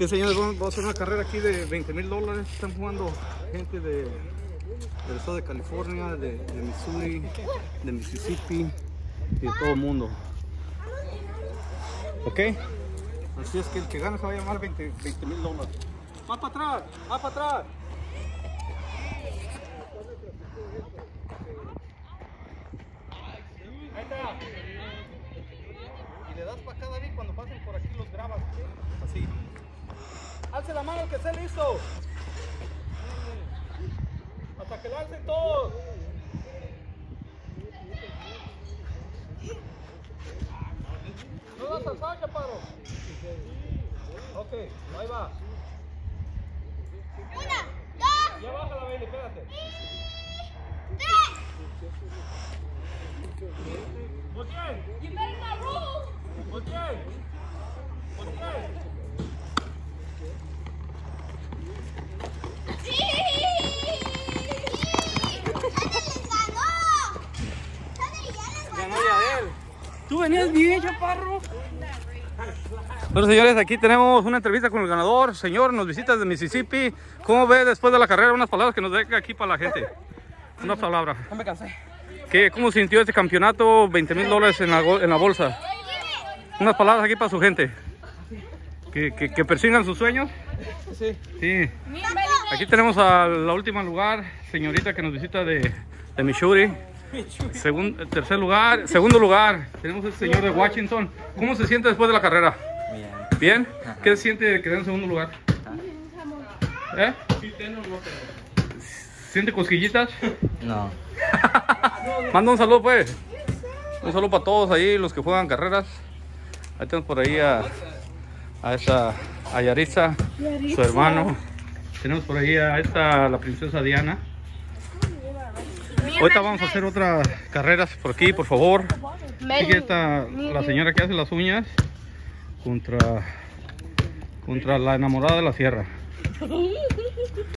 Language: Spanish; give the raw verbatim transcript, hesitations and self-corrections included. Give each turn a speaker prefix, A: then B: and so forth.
A: Que señores, vamos a hacer una carrera aquí de veinte mil dólares. Están jugando gente de, del estado de California, de, de Missouri, de Mississippi y de todo el mundo. Ok, así es que el que gane se va a llamar veinte mil dólares. Más para atrás, más para atrás. Ahí está. Y le das para acá, David, cuando pasen por aquí los grabas. Así. Alce la mano el que esté listo. Hasta que lo alcen todos. No das al saque, Paro. Ok, ahí va.
B: Una, dos.
A: Ya baja la Bailey, espérate.
B: Tres.
A: Muy bien.
B: You better not roll.
A: Muy bien. Muy bien.
B: ¡Sí! ¡Les ganó! ¡Ya les ganó!
A: Tú venías bien, chaparro. Bueno, señores, aquí tenemos una entrevista con el ganador. Señor, nos visita desde Mississippi. ¿Cómo ve después de la carrera? Unas palabras que nos deje aquí para la gente. Una palabra.
C: No me cansé.
A: ¿Qué, ¿Cómo sintió este campeonato? veinte mil dólares en la, en la bolsa. Unas palabras aquí para su gente. Que, que, que persigan sus sueños.
C: Sí.
A: Sí. Aquí tenemos a la última lugar, señorita que nos visita de, de Missouri. Segundo, tercer lugar, segundo lugar, tenemos el señor de Washington. ¿Cómo se siente después de la carrera?
C: Bien.
A: ¿Bien? ¿Qué se siente de quedar en segundo lugar? ¿Eh? ¿Siente cosquillitas?
C: No.
A: Manda un saludo, pues. Un saludo para todos ahí, los que juegan carreras. Ahí tenemos por ahí a, a esta a Yaritza, su hermano. Tenemos por ahí a esta, la princesa Diana. Ahorita vamos a hacer otras carreras por aquí, por favor. Aquí está la señora que hace las uñas contra, contra la enamorada de la sierra.